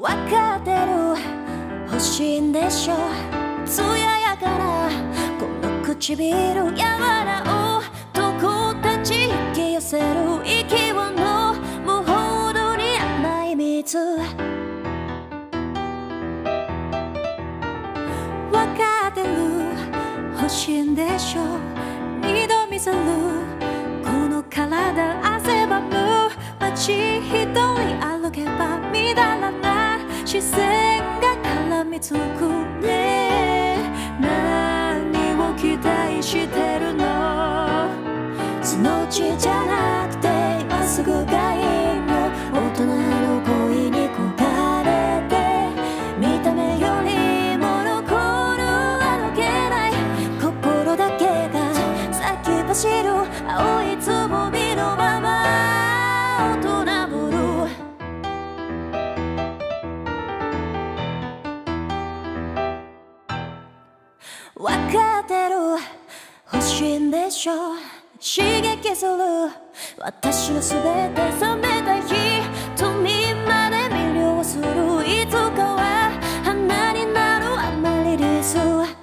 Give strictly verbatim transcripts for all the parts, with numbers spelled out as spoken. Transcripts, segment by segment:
わかってる欲しいんでしょ艶やからこの唇柔らをどこたち引き寄せる息をの無ほどに甘い水わかってる欲しいんでしょ二度見せるこの体汗ばむ街一人歩けばみだらな視線が絡みつくね何を期待してるのそのうちじゃなくて今すぐがいいの大人の恋に焦がれて見た目よりも残るあどけない心だけが先走る青いつぼみのまま大人ぶるわかってる欲しいんでしょ刺激する私のすべて冷めた瞳まで魅了するいつかは花になるアマリリス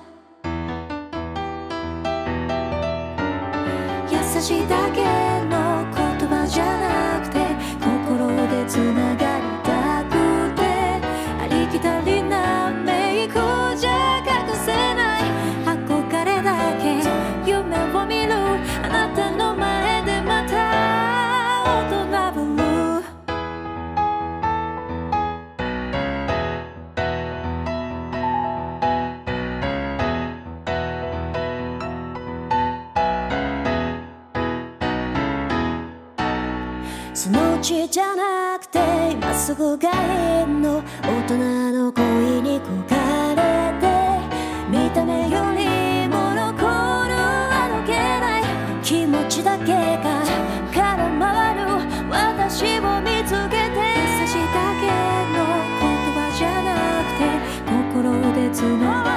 優しいだけの言葉じゃなくて心でつながりたくてありきたりなメイクじゃ隠せない憧れだけ夢を見るあなたの前でまた大人ぶるそのうちじゃなくて今すぐがいいの大人の恋に焦がれて見た目よりも残るあどけない気持ちだけが空回る私を見つけて優しいだけの言葉じゃなくて心でつながる